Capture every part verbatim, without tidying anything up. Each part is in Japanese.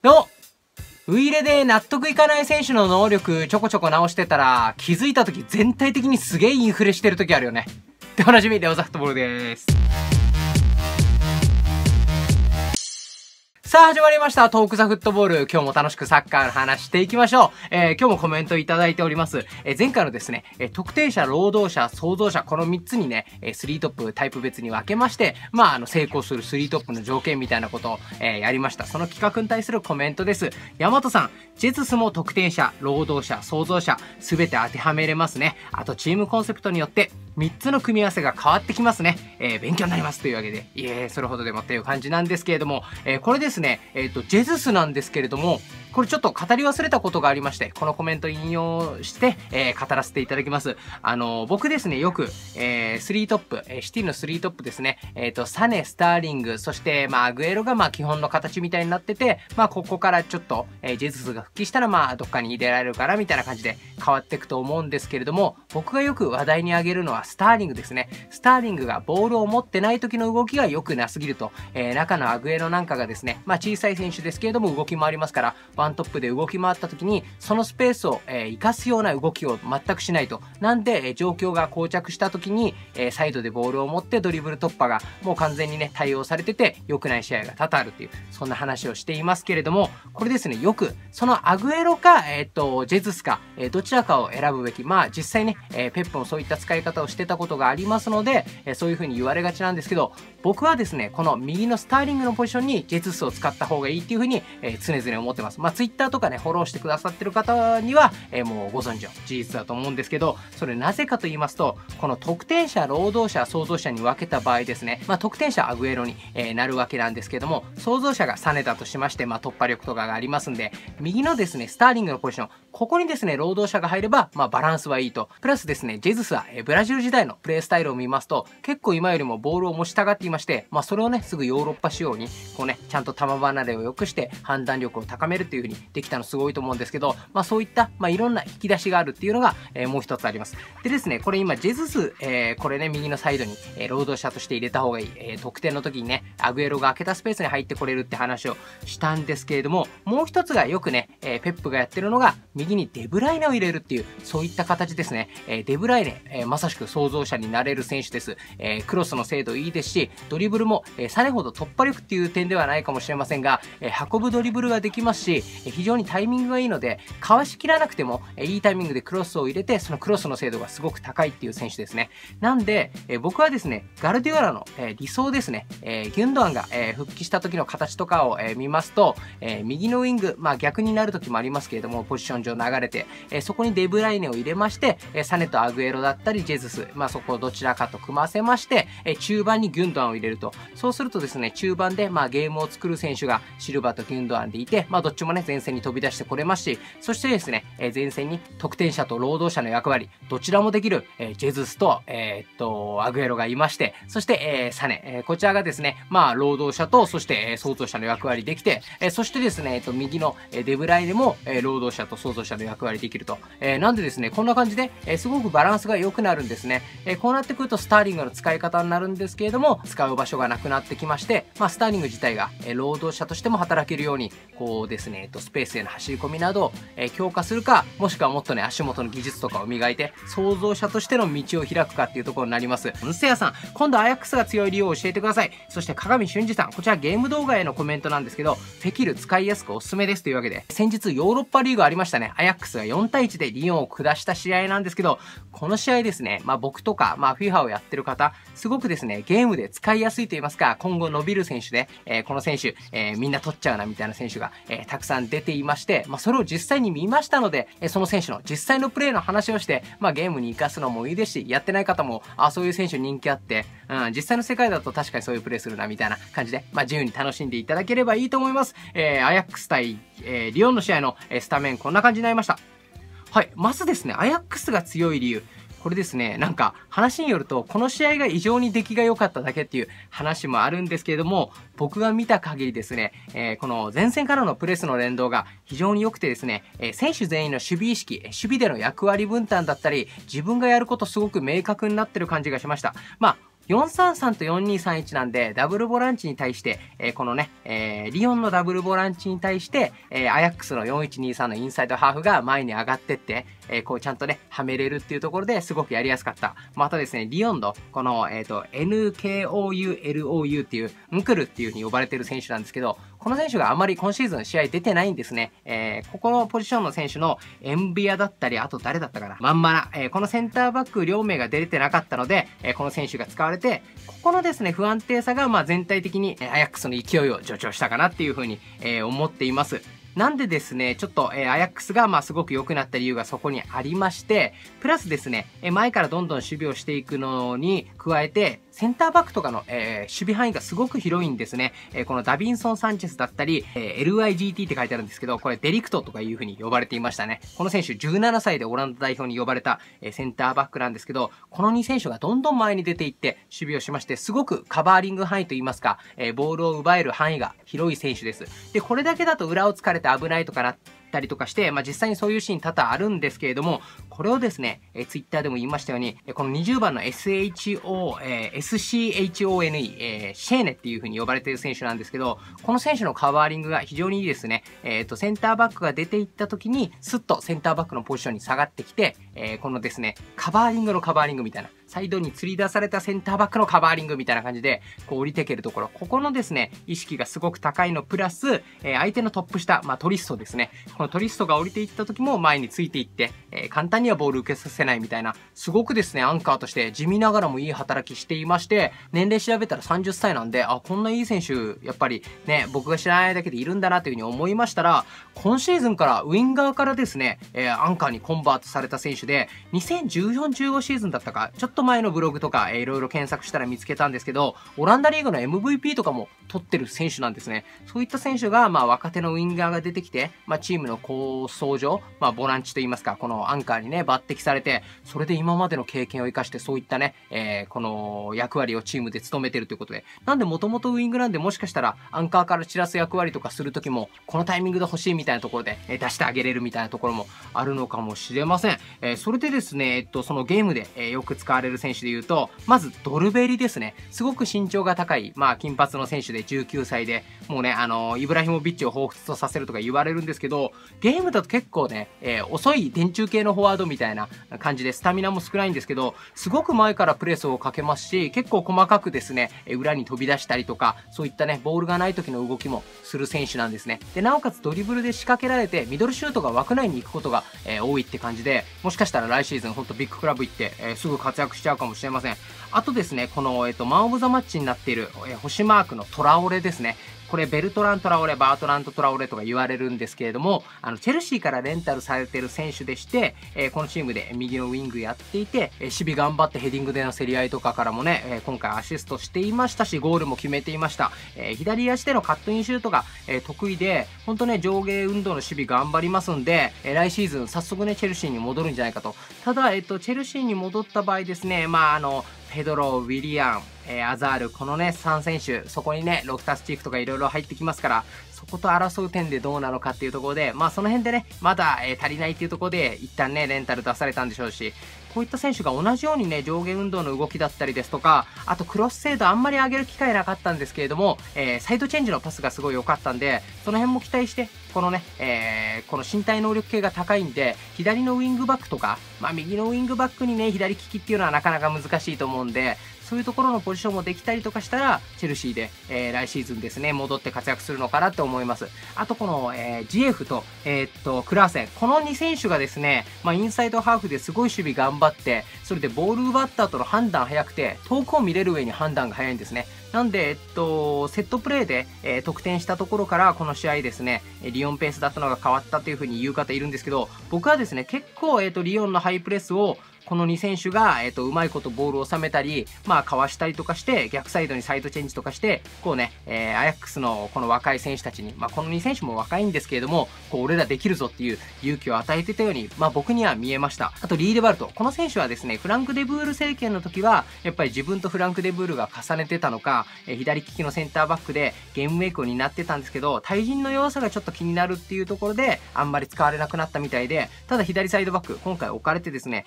のウイイレで納得いかない選手の能力ちょこちょこ直してたら、気づいた時全体的にすげえインフレしてる時あるよね。っておなじみ、レオザフットボールです。さあ始まりました。トークザフットボール。今日も楽しくサッカーの話していきましょう。えー、今日もコメントいただいております。えー、前回のですね、えー、特定者、労働者、創造者、このみっつにね、えー、スリートップタイプ別に分けまして、まあ、あの、成功するスリートップの条件みたいなことを、えー、やりました。その企画に対するコメントです。ヤマトさん、ジェズスも特定者、労働者、創造者、すべて当てはめれますね。あと、チームコンセプトによって、みっつの組み合わせが変わってきますね。えー、勉強になりますというわけで、いえ、それほどでもっていう感じなんですけれども、えー、これですね、えっと、ジェズスなんですけれども、これちょっと語り忘れたことがありまして、このコメント引用して、えー、語らせていただきます。あのー、僕ですね、よく、えー、スリートップ、えー、シティのスリートップですね、えっと、サネ、スターリング、そして、まあ、アグエロが、まあ、基本の形みたいになってて、まあ、ここからちょっと、えー、ジェズスが復帰したら、まあ、どっかに入れられるから、みたいな感じで変わっていくと思うんですけれども、僕がよく話題に挙げるのは、スターリングですね。スターリングがボールを持ってない時の動きが良くなすぎると、えー、中のアグエロなんかがですね、まあ、小さい選手ですけれども、動き回りますから、ワントップで動き回った時に、そのスペースを、えー、生かすような動きを全くしないと。なんで、えー、状況が膠着した時に、えー、サイドでボールを持ってドリブル突破がもう完全にね、対応されてて、良くない試合が多々あるっていう、そんな話をしていますけれども、これですね、よく、そのアグエロか、えっと、ジェズスか、えー、どちらかを選ぶべき。まあ、実際ね、えー、ペップもそういった使い方をしてたことがありますので、えー、そういう風に言われがちなんですけど、僕はですね、この右のスターリングのポジションにジェズスを使った方がいいっていう風に、えー、常々思ってます。まあ、ツイッターとかね、フォローしてくださってる方には、えー、もうご存知の事実だと思うんですけど、それなぜかと言いますと、この得点者、労働者、創造者に分けた場合ですね、まあ、得点者アグエロに、えー、なるわけなんですけども、創造者がサネだとしまして、まあ、突破力とかがありますんで、右のですね、スターリングのポジション、ここにですね、労働者が入れば、まあ、バランスはいいと。プラスですね、ジェズスは、えー、ブラジル時代のプレースタイルを見ますと、結構今よりもボールを持ちたがっていまして、まあ、それをね、すぐヨーロッパ仕様に、こうね、ちゃんと球離れを良くして、判断力を高めるっていう風にできたのすごいと思うんですけど、まあ、そういった、まあ、いろんな引き出しがあるっていうのが、えー、もう一つあります。でですね、これ今、ジェズス、えー、これね、右のサイドに、えー、労働者として入れた方がいい。えー、得点の時にね、アグエロが開けたスペースに入ってこれるって話をしたんですけれども、もう一つがよくね、えー、ペップがやってるのが、右にデブライネを入れるっていう、そういった形ですね。えー、デブライネ、えー、まさしく創造者になれる選手です。えー、クロスの精度いいですし、ドリブルも、えー、サネほど突破力っていう点ではないかもしれませんが、えー、運ぶドリブルができますし、えー、非常にタイミングがいいので、かわしきらなくても、えー、いいタイミングでクロスを入れて、そのクロスの精度がすごく高いっていう選手ですね。なんで、えー、僕はですね、ガルディオラの、えー、理想ですね、えー、ギュンドアンが、えー、復帰した時の形とかを、えー、見ますと、えー、右のウィング、まあ逆になる時もありますけれども、ポジション上流れて、えー、そこにデブライネを入れまして、えー、サネとアグエロだったり、ジェズス、まあそこをどちらかと組ませまして、えー、中盤にギュンドアンを入れると。そうするとですね、中盤で、まあゲームを作る選手がシルバーとギュンドアンでいて、まあどっちもね、前線に飛び出してこれますし、そしてですね、えー、前線に得点者と労働者の役割、どちらもできる、えー、ジェズスと、えー、っと、アグエロがいまして、そして、えー、サネ、えー、こちらがですね、まあ労働者と、そして、えー、創造者の役割できて、えー、そしてですね、えー、っと、右の、えー、デブライネも、えー、労働者と創造者の役割できると。えー、なんでですね、こんな感じで、えー、すごくバランスが良くなるんですね。えー、こうなってくるとスターリングの使い方になるんですけれども、使う場所がなくなってきまして、まあスターリング自体が、えー、労働者としても働けるように、こうですね、えー、っと、スペースへの走り込みなどを、えー、強化するか、もしくはもっとね、足元の技術とかを磨いて、創造者としての道を開くかっていうところになります。ムセヤさん、今度アヤックスが強い理由を教えてください。そして鏡俊二さん、こちらゲーム動画へのコメントなんですけど、フェキル使いやすくおすすめですというわけで、先日ヨーロッパリーグありましたね。アヤックスがよんたいいちでリヨンを下した試合なんですけど、この試合ですね、まあ僕とか、まあ フィファ をやってる方、すごくですね、ゲームで使いやすいと言いますか、今後伸びる選手で、えー、この選手、えー、みんな取っちゃうなみたいな選手が、えー、たくさん出ていまして、まあそれを実際に見ましたので、えー、その選手の実際のプレーの話をして、まあゲームに活かすのもいいですし、やってない方も、あ、そういう選手人気あって、うん、実際の世界だと確かにそういうプレーするなみたいな感じで、まあ自由に楽しんでいただければいいと思います。えー、アヤックス対、えー、リヨンの試合の、えー、スタメンこんな感じになりました。はい。まずですね、アヤックスが強い理由。これですね、なんか話によると、この試合が異常に出来が良かっただけっていう話もあるんですけれども、僕が見た限りですね、えー、この前線からのプレスの連動が非常に良くてですね、えー、選手全員の守備意識、守備での役割分担だったり、自分がやることすごく明確になってる感じがしました。まあよんさんさんとよんにさんいちなんで、ダブルボランチに対して、えー、このね、えー、リヨンのダブルボランチに対して、えー、アヤックスのよんいちにさんのインサイドハーフが前に上がってって、えー、こうちゃんとね、はめれるっていうところですごくやりやすかった。またですね、リヨンの、この、えっと、エヌケーオーユーエルオーユー っていう、ンクルっていう風に呼ばれてる選手なんですけど、この選手があまり今シーズン試合出てないんですね。えー、ここのポジションの選手のエンビアだったり、あと誰だったかな、まんまな、えー、このセンターバック両名が出てなかったので、えー、この選手が使われて、ここのですね、不安定さが、まあ全体的に、えー、アヤックスの勢いを助長したかなっていう風に、えー、思っています。なんでですね、ちょっと、えー、アヤックスが、まあ、すごく良くなった理由がそこにありまして、プラスですね、えー、前からどんどん守備をしていくのに加えて、センターバックとかの、えー、守備範囲がすごく広いんですね。えー、このダビンソン・サンチェスだったり、えー、エルアイジーティー って書いてあるんですけど、これデリクトとかいう風に呼ばれていましたね。この選手じゅうななさいでオランダ代表に呼ばれた、えー、センターバックなんですけど、このに選手がどんどん前に出ていって守備をしまして、すごくカバーリング範囲といいますか、えー、ボールを奪える範囲が広い選手です。で、これだけだと裏を突かれて危ないとかなったりとかして、まあ、実際にそういうシーン多々あるんですけれども、これをですね、えー、ツイッターでも言いましたように、このにじゅうばんの エスエイチオー、えー、エスシーエイチオーエヌイー、えー、シェーネっていう風に呼ばれている選手なんですけど、この選手のカバーリングが非常にいいですね。えっと、センターバックが出ていった時に、スッとセンターバックのポジションに下がってきて、えー、このですね、カバーリングのカバーリングみたいな、サイドに吊り出されたセンターバックのカバーリングみたいな感じで、こう降りていけるところ、ここのですね、意識がすごく高いのプラス、えー、相手のトップ下、まあトリストですね。このトリストが降りていった時も前についていって、えー、簡単にはボール受けさせないみたいな、すごくですね、アンカーとして地味ながらもいい働きしていまして、年齢調べたらさんじゅっさいなんで、あ、こんないい選手、やっぱりね、僕が知らないだけでいるんだなというふうに思いましたら、今シーズンからウィンガーからですね、えー、アンカーにコンバートされた選手で、にせんじゅうよん、じゅうごシーズンだったか、ちょっと前のブログとか、えー、いろいろ検索したら見つけたんですけど、オランダリーグの エムブイピー とかも取ってる選手なんですね。そういった選手が、まあ若手のウィンガーが出てきて、まあチームの構想上、まあボランチといいますか、このアンカーにね、抜擢されて、それで今までの経験を生かして、そういったね、えー、この役割をチームで務めてるということで、なんでもともとウィングなんで、もしかしたらアンカーから散らす役割とかするときも、このタイミングで欲しいみたいなところで、えー、出してあげれるみたいなところもあるのかもしれません。えー、それでですね、えっと、そのゲームで、えー、よく使われる選手で言うと、まずドルベリですね。すごく身長が高い、まあ金髪の選手でじゅうきゅうさいで、もうね、あのー、イブラヒモビッチを彷彿とさせるとか言われるんですけど、ゲームだと結構ね、えー、遅い電柱系のフォワードみたいな感じで、スタミナも少ないんですけど、すごく前からプレスをかけますし、結構細かくですね、裏に飛び出したりとか、そういったね、ボールがない時の動きもする選手なんですね。で、なおかつドリブルで仕掛けられて、ミドルシュートが枠内に行くことが、えー、多いって感じで、もしかしたら来シーズン、ほんとビッグクラブ行って、えー、すぐ活躍しちゃうかもしれません。あとですね、この、えっと、マンオブザマッチになっている、えー、星マークのトラオレですね。これベルトラン・トラオレ、バートラント・トラオレとか言われるんですけれども、あのチェルシーからレンタルされている選手でして、えー、このチームで右のウィングやっていて、えー、守備頑張ってヘディングでの競り合いとかからもね、えー、今回アシストしていましたし、ゴールも決めていました。えー、左足でのカットインシュートが、えー、得意で、本当ね、上下運動の守備頑張りますんで、えー、来シーズン早速ね、チェルシーに戻るんじゃないかと。ただ、えっと、チェルシーに戻った場合ですね、まあ、あの、ペドロ、ウィリアン、えー、アザール、このね、さん選手、そこにね、ロクタスチークとかいろいろ入ってきますから、そこと争う点でどうなのかっていうところで、まあその辺でね、まだ、えー、足りないっていうところで、一旦ね、レンタル出されたんでしょうし、こういった選手が同じようにね、上下運動の動きだったりですとか、あとクロス精度あんまり上げる機会なかったんですけれども、えー、サイドチェンジのパスがすごい良かったんで、その辺も期待して、このね、えー、この身体能力系が高いんで、左のウィングバックとか、まあ右のウィングバックにね、左利きっていうのはなかなか難しいと思うんで、そういうところのポジションもできたりとかしたら、チェルシーで、えー、来シーズンですね、戻って活躍するのかなと思います。あとこの、えー、ジエフと、えー、っと、クラーセン。このに選手がですね、まあインサイドハーフですごい守備頑張って、それでボール奪った後の判断早くて、遠くを見れる上に判断が早いんですね。なんで、えっと、セットプレーで、えー、得点したところから、この試合ですね、リヨンペースだったのが変わったというふうに言う方いるんですけど、僕はですね、結構、えっと、リヨンのハイプレスを、このに選手が、えっと、うまいことボールを収めたり、まあ、かわしたりとかして、逆サイドにサイドチェンジとかして、こうね、えー、アヤックスのこの若い選手たちに、まあ、このに選手も若いんですけれども、こう、俺らできるぞっていう勇気を与えてたように、まあ、僕には見えました。あと、リーデバルト。この選手はですね、フランク・デブール政権の時は、やっぱり自分とフランク・デブールが重ねてたのか、えー、左利きのセンターバックでゲームメイクを担ってたんですけど、対人の弱さがちょっと気になるっていうところで、あんまり使われなくなったみたいで、ただ左サイドバック、今回置かれてですね、確か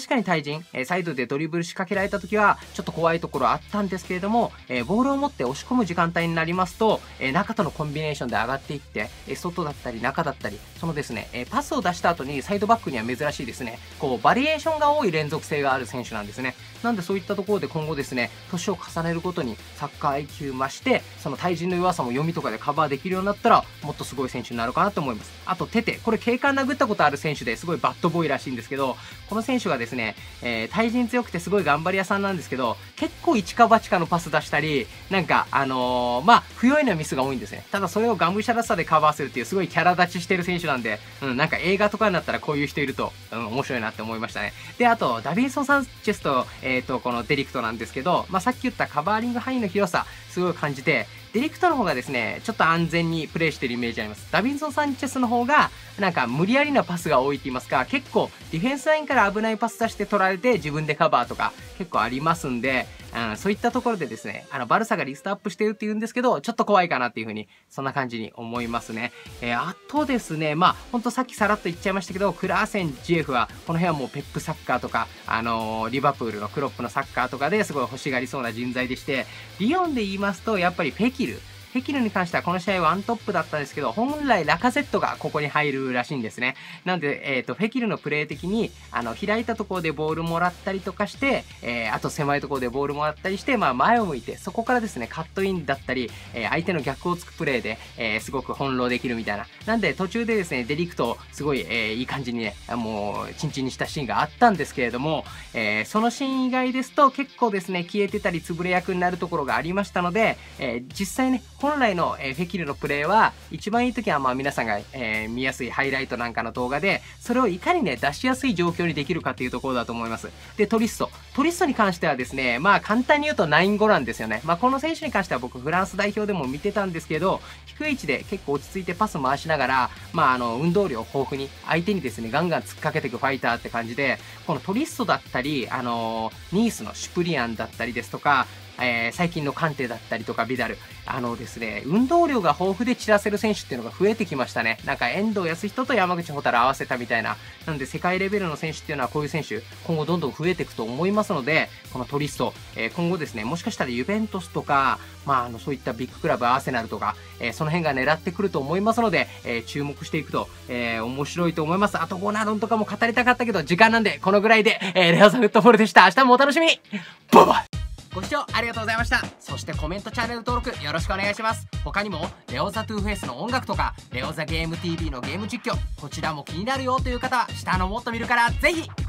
かに対人、えー、サイドでドリブル仕掛けられた時は、ちょっと怖いところあったんですけれども、えー、ボールを持って押し込む時間帯になりますと、えー、中とのコンビネーションで上がっていって、えー、外だったり中だったり、そのですね、えー、パスを出した後にサイドバックには珍しいですね、こう、バリエーションが多い連続性がある選手なんですね。なんでそういったところで今後ですね、年を重ねるごとにサッカー アイキュー 増して、その対人の弱さも読みとかでカバーできるようになったら、もっとすごい選手になるかなと思います。あと、テテ。これ警官殴ったことある選手ですごいバッドボーイらしいんですけど、この選手がですね、えー、対人強くてすごい頑張り屋さんなんですけど、結構一か八かのパス出したり、なんか、あのー、まあ、不用意なミスが多いんですね。ただそれをがむしゃらさでカバーするっていうすごいキャラ立ちしてる選手なんで、うん、なんか映画とかになったらこういう人いると、うん、面白いなって思いましたね。で、あと、ダビンソン・サンチェスと、えっと、このデリクトなんですけど、まあ、さっき言ったカバーリング範囲の広さ、すごい感じて、デリクトの方がですね、ちょっと安全にプレイしてるイメージあります。ダビンソン・サンチェスの方が、なんか無理やりなパスが多いって言いますか、結構ディフェンスラインから危ないパス出して取られて自分でカバーとか結構ありますんで、うん、そういったところでですね、あの、バルサがリストアップしてるって言うんですけど、ちょっと怖いかなっていう風に、そんな感じに思いますね。えー、あとですね、まあ、ほんとさっきさらっと言っちゃいましたけど、クラーセン、ジエフは、この辺はもうペップサッカーとか、あのー、リバプールのクロップのサッカーとかですごい欲しがりそうな人材でして、リヨンで言いますと、やっぱりフェキル。フェキルに関してはこの試合ワントップだったんですけど、本来ラカゼットがここに入るらしいんですね。なんで、えっと、フェキルのプレー的に、あの、開いたところでボールもらったりとかして、えー、あと狭いところでボールもらったりして、まあ前を向いて、そこからですね、カットインだったり、えー、相手の逆をつくプレーで、えー、すごく翻弄できるみたいな。なんで途中でですね、デリクト、すごい、えー、いい感じにね、もう、チンチンにしたシーンがあったんですけれども、えー、そのシーン以外ですと結構ですね、消えてたり潰れ役になるところがありましたので、えー、実際ね、本来の、えー、フェキルのプレーは、一番いい時はまあ皆さんが、えー、見やすいハイライトなんかの動画で、それをいかにね、出しやすい状況にできるかっていうところだと思います。で、トリスト。トリストに関してはですね、まあ簡単に言うとナインごなんですよね。まあこの選手に関しては僕フランス代表でも見てたんですけど、低い位置で結構落ち着いてパス回しながら、まああの、運動量豊富に、相手にですね、ガンガン突っかけていくファイターって感じで、このトリストだったり、あのー、ニースのシュプリアンだったりですとか、えー、最近のカンテだったりとかビダル。あのですね、運動量が豊富で散らせる選手っていうのが増えてきましたね。なんか遠藤康人と山口蛍合わせたみたいな。なので世界レベルの選手っていうのはこういう選手、今後どんどん増えていくと思いますので、このトリスト、えー、今後ですね、もしかしたらユベントスとか、まあ、あの、そういったビッグクラブ、アーセナルとか、えー、その辺が狙ってくると思いますので、えー、注目していくと、えー、面白いと思います。あと、ゴナドンとかも語りたかったけど、時間なんで、このぐらいで、えー、レオザフットボールでした。明日もお楽しみに。バイバイ。ご視聴ありがとうございました。そしてコメント、チャンネル登録よろしくお願いします。他にも、レオザトゥーフェイスの音楽とか、レオザゲーム ティーブイ のゲーム実況、こちらも気になるよという方は、下のもっと見るから、ぜひ